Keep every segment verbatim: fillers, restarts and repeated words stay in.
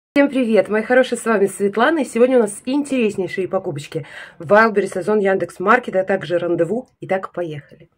Всем привет, мои хорошие, с вами Светлана, и сегодня у нас интереснейшие покупочки в Wildberries, Озон, Яндекс.Маркет, а также Рандеву. Итак, поехали.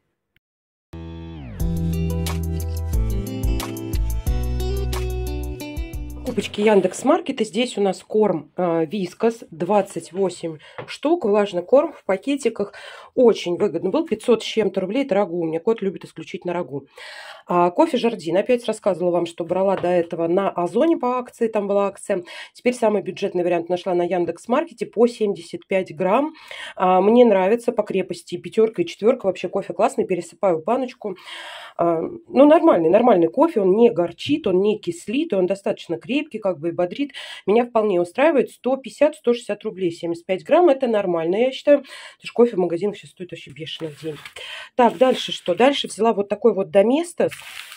Покупочки Яндекс.Маркета. Здесь у нас корм Вискас, двадцать восемь штук, влажный корм в пакетиках. Очень выгодно был, пятьсот с чем-то рублей, это рагу, у меня кот любит исключительно рагу. А, кофе Жардин, опять рассказывала вам, что брала до этого на Озоне по акции, там была акция. Теперь самый бюджетный вариант нашла на Яндекс.Маркете по семьдесят пять грамм. А, мне нравится по крепости пятерка и четверка, вообще кофе классный, пересыпаю баночку. А, ну, нормальный, нормальный кофе, он не горчит, он не кислит, он достаточно крепкий, как бы и бодрит. Меня вполне устраивает. сто пятьдесят — сто шестьдесят рублей, семьдесят пять грамм, это нормально, я считаю. Потому что кофе в магазинах сейчас стоит вообще бешеных денег. Так, дальше что? Дальше взяла вот такой вот Доместос.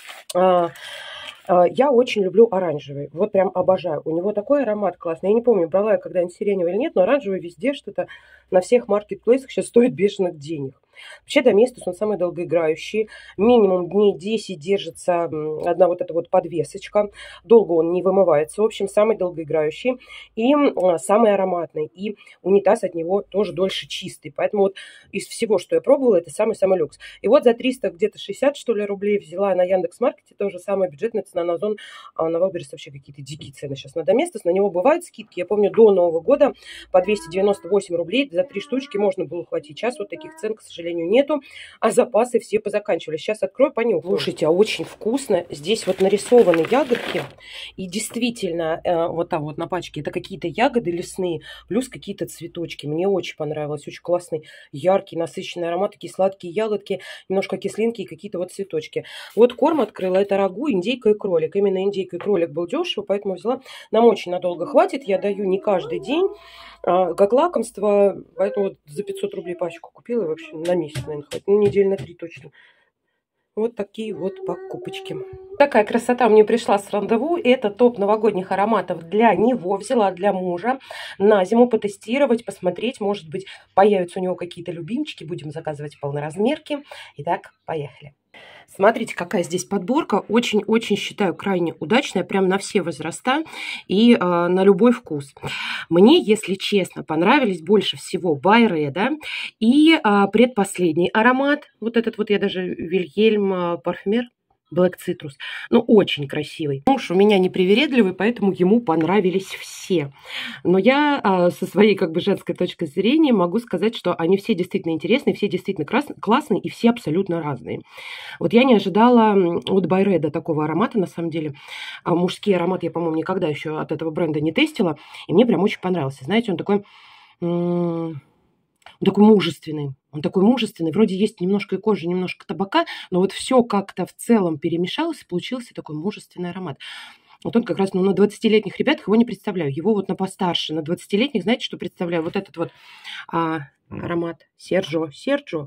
А, а, я очень люблю оранжевый. Вот прям обожаю. У него такой аромат классный. Я не помню, брала я когда-нибудь сиреневый или нет, но оранжевый везде что-то на всех маркетплейсах сейчас стоит бешеных денег. Вообще Доместос, он самый долгоиграющий. Минимум дней десять держится одна вот эта вот подвесочка. Долго он не вымывается. В общем, самый долгоиграющий и самый ароматный. И унитаз от него тоже дольше чистый. Поэтому вот из всего, что я пробовала, это самый-самый люкс. И вот за триста где-то шестьдесят, что ли, рублей взяла на Яндекс.Маркете. Тоже самая бюджетная цена на Озон. А на Wildberries вообще какие-то дикие цены сейчас на Доместос. На него бывают скидки. Я помню, до Нового года по двести девяносто восемь рублей за три штучки можно было ухватить. Сейчас вот таких цен, к сожалению, нету, а запасы все позаканчивались. Сейчас открою, понюхаю. Слушайте, а очень вкусно. Здесь вот нарисованы ягодки, и действительно, э, вот там вот на пачке, это какие-то ягоды лесные, плюс какие-то цветочки. Мне очень понравилось, очень классный, яркий, насыщенный аромат, такие сладкие ягодки, немножко кислинки и какие-то вот цветочки. Вот корм открыла, это рагу, индейка и кролик. Именно индейка и кролик был дешево, поэтому взяла. Нам очень надолго хватит, я даю не каждый день, а, как лакомство, поэтому вот за пятьсот рублей пачку купила, и вообще на месяц, наверное, хватит. Ну, недель на три точно. Вот такие вот покупочки. Такая красота мне пришла с Рандеву. Это топ новогодних ароматов для него. Взяла для мужа на зиму потестировать, посмотреть. Может быть, появятся у него какие-то любимчики. Будем заказывать полноразмерки. Итак, поехали. Смотрите, какая здесь подборка. Очень-очень считаю крайне удачная. Прям на все возраста и э, на любой вкус. Мне, если честно, понравились больше всего Байреда и э, предпоследний аромат. Вот этот вот я даже Вильгельм э, парфюмер. Black Citrus. Ну, очень красивый. Муж у меня непривередливый, поэтому ему понравились все. Но я а, со своей как бы женской точки зрения могу сказать, что они все действительно интересные, все действительно классные и все абсолютно разные. Вот я не ожидала от Байреда такого аромата, на самом деле. А мужские ароматы я, по-моему, никогда еще от этого бренда не тестила. И мне прям очень понравился. Знаете, он такой... Он такой мужественный. Он такой мужественный. Вроде есть немножко и кожи, немножко табака, но вот все как-то в целом перемешалось, и получился такой мужественный аромат. Вот он как раз, ну, на двадцатилетних ребятах его не представляю. Его вот на постарше, на двадцатилетних, знаете, что представляю? Вот этот вот а, аромат Серджо. Серджо?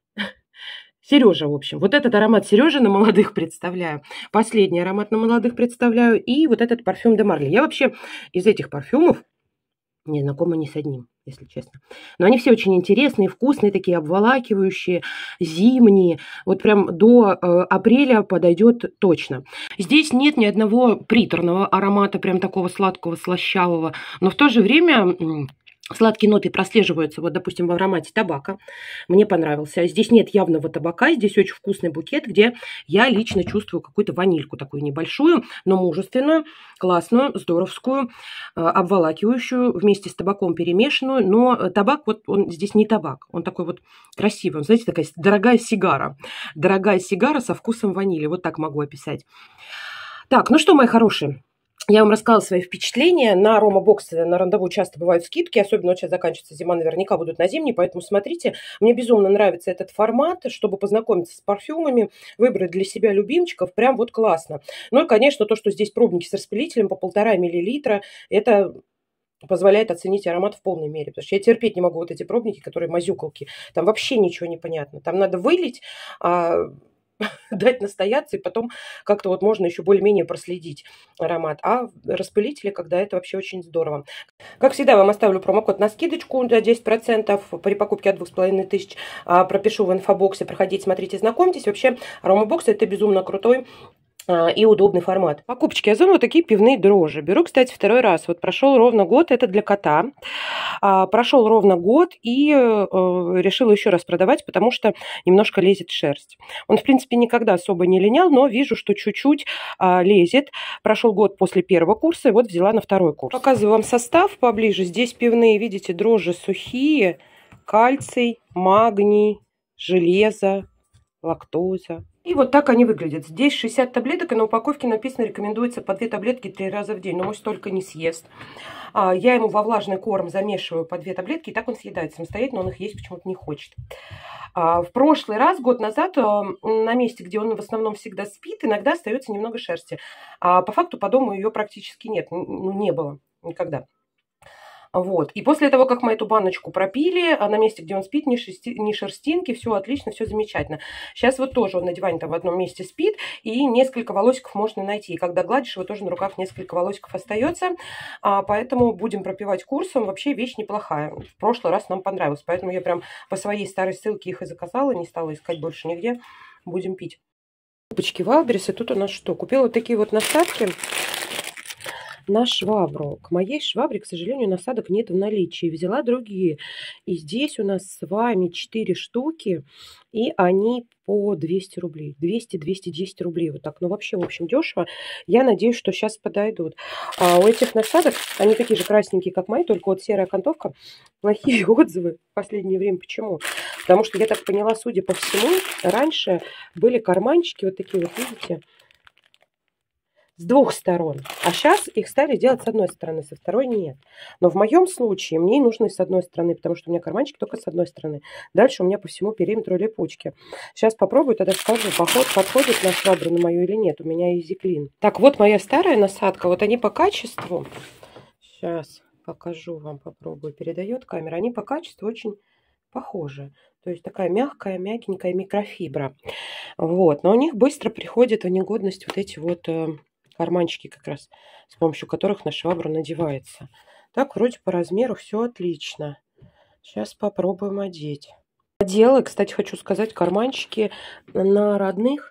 Сережа, в общем. Вот этот аромат Сережи на молодых представляю. Последний аромат на молодых представляю. И вот этот парфюм де Марли. Я вообще из этих парфюмов не знакома ни с одним, если честно. Но они все очень интересные, вкусные, такие обволакивающие, зимние. Вот прям до э, апреля подойдет точно. Здесь нет ни одного приторного аромата, прям такого сладкого, слащавого. Но в то же время... Сладкие ноты прослеживаются, вот, допустим, в аромате табака. Мне понравился. Здесь нет явного табака, здесь очень вкусный букет, где я лично чувствую какую-то ванильку такую небольшую, но мужественную, классную, здоровскую, обволакивающую, вместе с табаком перемешанную. Но табак, вот он здесь не табак, он такой вот красивый. Он, знаете, такая дорогая сигара. Дорогая сигара со вкусом ванили, вот так могу описать. Так, ну что, мои хорошие. Я вам рассказала свои впечатления. На Рома Боксе, на Рандеву часто бывают скидки, особенно вот сейчас заканчивается зима, наверняка будут на зимние, поэтому смотрите. Мне безумно нравится этот формат, чтобы познакомиться с парфюмами, выбрать для себя любимчиков, прям вот классно. Ну и, конечно, то, что здесь пробники с распылителем по полтора миллилитра, это... позволяет оценить аромат в полной мере. Потому что я терпеть не могу вот эти пробники, которые мазюкалки. Там вообще ничего не понятно. Там надо вылить... А... дать настояться, и потом как-то вот можно еще более-менее проследить аромат. А распылители, когда это вообще очень здорово. Как всегда, вам оставлю промокод на скидочку за десять процентов при покупке от двух с половиной тысяч. Пропишу в инфобоксе. Проходите, смотрите, знакомьтесь. Вообще, Аромабокс — это безумно крутой и удобный формат. Покупочки Озон вот такие пивные дрожжи. Беру, кстати, второй раз. Вот прошел ровно год, это для кота. А, прошел ровно год и э, решила еще раз продавать, потому что немножко лезет шерсть. Он, в принципе, никогда особо не линял, но вижу, что чуть-чуть а, лезет. Прошел год после первого курса, и вот взяла на второй курс. Показываю вам состав поближе. Здесь пивные, видите, дрожжи сухие, кальций, магний, железо, лактоза. И вот так они выглядят. Здесь шестьдесят таблеток, и на упаковке написано, рекомендуется по две таблетки три раза в день. Но мой столько не съест. А, я ему во влажный корм замешиваю по две таблетки, и так он съедает самостоятельно, он их есть почему-то не хочет. А, в прошлый раз, год назад, а, на месте, где он в основном всегда спит, иногда остается немного шерсти. А по факту по дому ее практически нет. Ну, не было никогда. Вот. И после того, как мы эту баночку пропили, а на месте, где он спит, ни, шерсти, ни шерстинки, все отлично, все замечательно. Сейчас вот тоже он на диване там в одном месте спит, и несколько волосиков можно найти. И когда гладишь его, тоже на руках несколько волосиков остается. А, поэтому будем пропивать курсом. Вообще вещь неплохая. В прошлый раз нам понравилось. Поэтому я прям по своей старой ссылке их и заказала, не стала искать больше нигде. Будем пить. Покупочки Вайлдберрис. И тут у нас что? Купила вот такие вот насадки на швабру. К моей швабре, к сожалению, насадок нет в наличии. Взяла другие. И здесь у нас с вами четыре штуки. И они по двести рублей. двести двести десять рублей. Вот так. Ну, вообще, в общем, дешево. Я надеюсь, что сейчас подойдут. А у этих насадок, они такие же красненькие, как мои, только вот серая окантовка. Плохие отзывы в последнее время. Почему? Потому что, я так поняла, судя по всему, раньше были карманчики вот такие вот, видите, с двух сторон. А сейчас их стали делать с одной стороны, со второй нет. Но в моем случае мне нужно и с одной стороны, потому что у меня карманчик только с одной стороны. Дальше у меня по всему периметру липучки. Сейчас попробую, тогда скажу, поход, подходит на швабру на мою или нет. У меня Easy Clean. Так, вот моя старая насадка. Вот они по качеству. Сейчас покажу вам, попробую. Передает камера. Они по качеству очень похожи. То есть такая мягкая, мягенькая микрофибра. Вот. Но у них быстро приходит в негодность вот эти вот карманчики, как раз с помощью которых на швабру надевается. Так, вроде по размеру все отлично. Сейчас попробуем одеть. Одела, кстати, хочу сказать, карманчики на родных.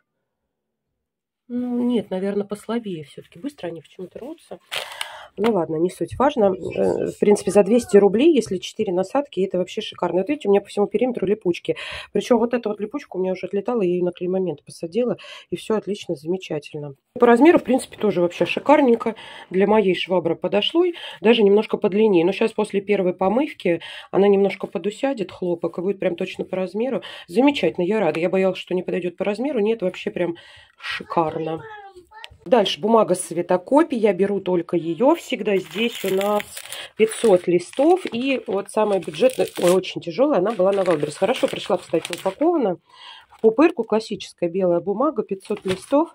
Ну, нет, наверное, послабее все-таки. Быстро они почему-то рвутся. Ну ладно, не суть важно. В принципе, за двести рублей, если четыре насадки, это вообще шикарно. Вот видите, у меня по всему периметру липучки. Причем вот эта вот липучка у меня уже отлетала, я ее на клей-момент посадила, и все отлично, замечательно. По размеру, в принципе, тоже вообще шикарненько. Для моей швабры подошло, даже немножко подлиннее. Но сейчас после первой помывки она немножко подусядет, хлопок, и будет прям точно по размеру. Замечательно, я рада. Я боялась, что не подойдет по размеру. Нет, вообще прям шикарно. Дальше бумага с цветокопий. Я беру только ее всегда. Здесь у нас пятьсот листов. И вот самая бюджетная, ой, очень тяжелая, она была на Вайлдберрис. Хорошо пришла, кстати, упакована. В пупырку классическая белая бумага, пятьсот листов.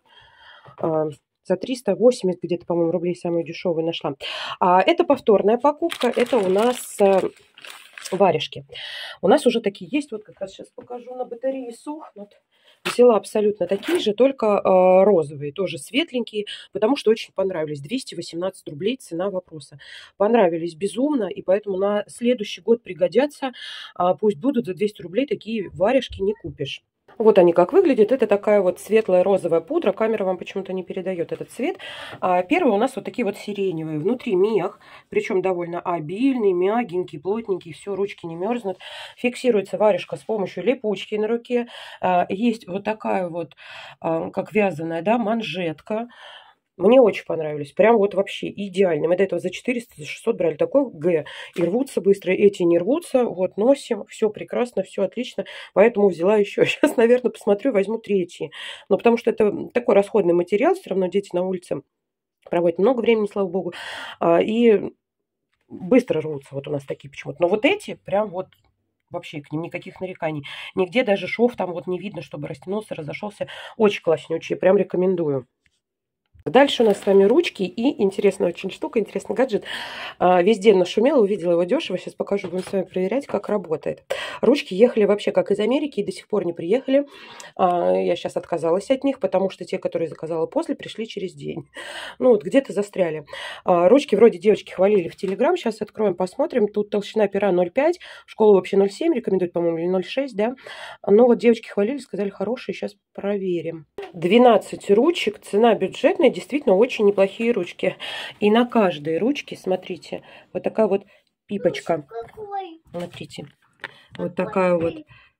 За триста восемьдесят где-то, по-моему, рублей самую дешевую нашла. А это повторная покупка. Это у нас варежки. У нас уже такие есть. Вот как раз сейчас покажу, на батарее сохнут. Взяла абсолютно такие же, только э, розовые, тоже светленькие, потому что очень понравились. двести восемнадцать рублей цена вопроса. Понравились безумно, и поэтому на следующий год пригодятся. А пусть будут за двести рублей, такие варежки не купишь. Вот они как выглядят. Это такая вот светлая розовая пудра. Камера вам почему-то не передает этот цвет. А первые у нас вот такие вот сиреневые. Внутри мех, причем довольно обильный, мягенький, плотненький. Все, ручки не мерзнут. Фиксируется варежка с помощью липучки на руке. А, есть вот такая вот, а, как вязаная, да, манжетка. Мне очень понравились. Прям вот вообще идеально. Мы до этого за четыреста, за шестьсот брали такой Г. И рвутся быстро. Эти не рвутся. Вот носим. Все прекрасно, все отлично. Поэтому взяла еще. Сейчас, наверное, посмотрю, возьму третьи. Но потому что это такой расходный материал. Все равно дети на улице проводят много времени, слава богу. И быстро рвутся. Вот у нас такие почему-то. Но вот эти прям вот вообще к ним никаких нареканий. Нигде даже шов там вот не видно, чтобы растянулся, разошелся. Очень класснючие. Прям рекомендую. Дальше у нас с вами ручки и интересная очень штука, интересный гаджет. Весь день нашумела, увидела его дешево. Сейчас покажу, будем с вами проверять, как работает. Ручки ехали вообще как из Америки и до сих пор не приехали. Я сейчас отказалась от них, потому что те, которые заказала после, пришли через день. Ну вот где-то застряли. Ручки вроде девочки хвалили в Телеграм. Сейчас откроем, посмотрим. Тут толщина пера ноль пять, школа вообще ноль семь рекомендует, по-моему, или ноль шесть, да. Но вот девочки хвалили, сказали хорошие. Сейчас проверим. двенадцать ручек, цена бюджетная. Действительно очень неплохие ручки. И на каждой ручке, смотрите, вот такая вот пипочка. Смотрите, вот такая вот.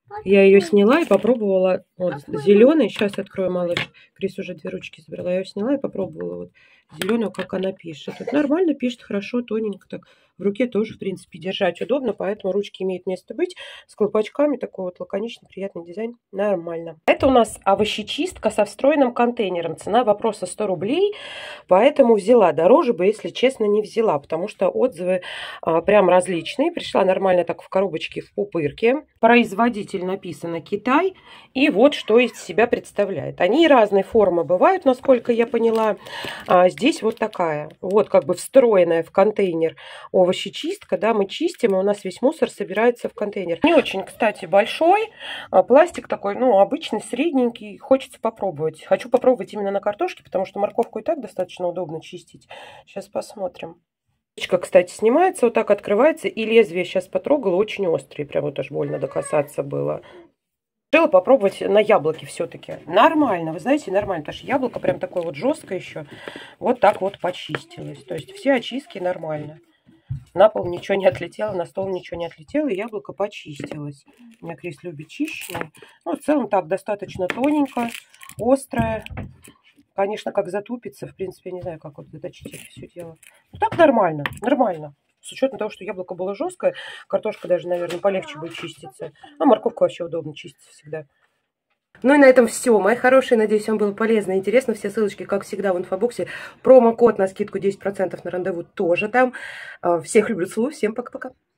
Я ее сняла и попробовала. Вот зеленый. Сейчас открою, малыш. Крис уже две ручки забрала. Я ее сняла и попробовала вот зеленую, как она пишет. Вот нормально пишет, хорошо, тоненько так. В руке тоже, в принципе, держать удобно, поэтому ручки имеют место быть. С колпачками такой вот лаконичный, приятный дизайн. Нормально. Это у нас овощечистка со встроенным контейнером. Цена вопроса сто рублей, поэтому взяла. Дороже бы, если честно, не взяла, потому что отзывы а, прям различные. Пришла нормально так в коробочке в пупырке. Производитель написано Китай. И вот что из себя представляет. Они разной формы бывают, насколько я поняла. А здесь вот такая. Вот как бы встроенная в контейнер овощечистка, да, мы чистим, и у нас весь мусор собирается в контейнер. Не очень, кстати, большой, пластик такой, ну, обычный, средненький, хочется попробовать. Хочу попробовать именно на картошке, потому что морковку и так достаточно удобно чистить. Сейчас посмотрим. Ручка, кстати, снимается, вот так открывается, и лезвие сейчас потрогала, очень острые, прям вот аж больно докасаться было. Решила попробовать на яблоке все-таки. Нормально, вы знаете, нормально, потому что яблоко прям такое вот жесткое еще. Вот так вот почистилось. То есть все очистки нормально. На пол ничего не отлетело, на стол ничего не отлетело, и яблоко почистилось. У меня Крис любит чищенное. Ну, в целом так, достаточно тоненько, острое. Конечно, как затупится, в принципе, я не знаю, как вот заточить это все дело. Ну, так нормально, нормально. С учетом того, что яблоко было жесткое, картошка даже, наверное, полегче будет чиститься. А морковка вообще удобно чистится всегда. Ну и на этом все, мои хорошие. Надеюсь, вам было полезно и интересно. Все ссылочки, как всегда, в инфобоксе. Промокод на скидку десять процентов на рандеву тоже там. Всех люблю, целую. Всем пока-пока.